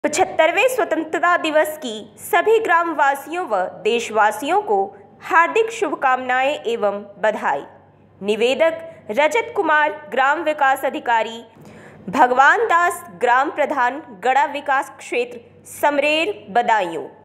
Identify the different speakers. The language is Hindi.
Speaker 1: 75वें स्वतंत्रता दिवस की सभी ग्रामवासियों व देशवासियों को हार्दिक शुभकामनाएं एवं बधाई। निवेदक रजत कुमार, ग्राम विकास अधिकारी, भगवान दास, ग्राम प्रधान, गड़ा विकास क्षेत्र, समरेर, बदायूं।